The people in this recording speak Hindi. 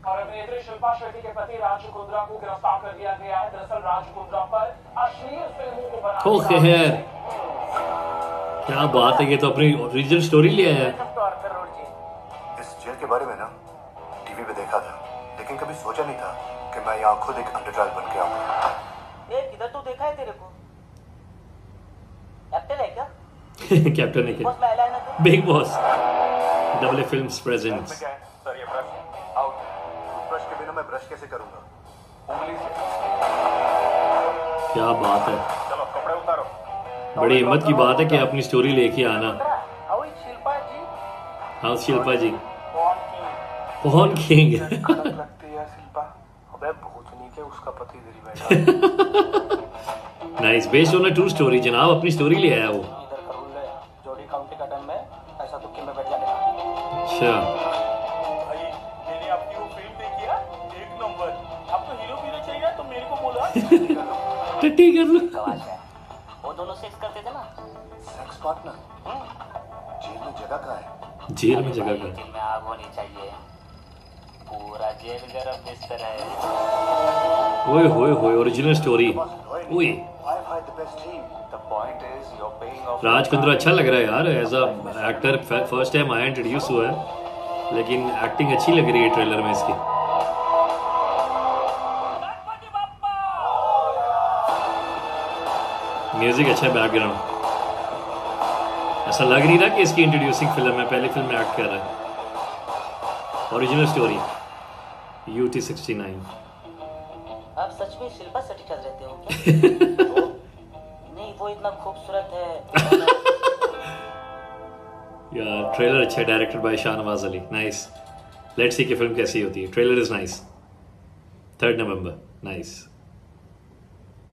और अभिनेत्री शिल्पा शेट्टी के पति राज कुंद्रा को गिरफ्तार कर लिया गया है। दरअसल राज कुंद्रा पर अश्लील फिल्मों को बनाने क्या बात है, ये तो अपनी ओरिजिनल स्टोरी ले आया है। इस जेल के बारे में ना टीवी पे देखा था, लेकिन कभी सोचा नहीं था कि मैं यहाँ खुद एक अंडरडॉग बन के आऊंगा। किधर तो देखा है तेरे को? कैप्टन है क्या? कैप्टन है क्या? Big boss double films presents. Sir ये ब्रश आउट। ब्रश के बिना मैं ब्रश कैसे करूंगा? उंगली से। क्या बात है, चलो कपड़े उतारो। बड़ी हिम्मत की बात है कि अपनी स्टोरी लेके आना। शिल्पा जी, हाँ शिल्पा जी, कौन किंग लगती है शिल्पा। अबे भूतनी के उसका पति इधर ही बैठा। Nice, based on a true story जनाब, अपनी स्टोरी ले आया वो। इधर का रूल है, जोड़ी काउंटी का टर्न में ऐसा तुक्के में बैठ जाने का। अच्छा भाई मैंने आपकी वो फिल्म देखी है, एक नंबर। आपको हीरो चाहिए तो मेरे को बोला। टट्टी कर लो। वो दोनों सेक्स करते थे ना। Sex partner. जेल में जगह कहाँ है? जेल में जगह का में आग होनी चाहिए, पूरा जेल गरम बिस्तर है। ओए होए होए, ओरिजिनल स्टोरी। ओए राज कुंद्रा अच्छा लग रहा है यार as a actor. First time आया, इंट्रोड्यूस हुआ है, लेकिन एक्टिंग अच्छी लग रही है ट्रेलर में इसकी। म्यूजिक अच्छा है, बैकग्राउंड। ऐसा लग नहीं रहा कि इसकी इंट्रोड्यूसिंग फिल्म है, पहली फिल्म में एक्ट कर रहा है। Original story UT 69। आप सच में शिल्पा शेट्टी ठग रहते हो क्या? नहीं, वो इतना खूबसूरत है। यार ट्रेलर अच्छा है, directed by Shahnawaz Ali. Nice, let's see कि फिल्म कैसी होती है। Trailer is nice. 3 November, nice.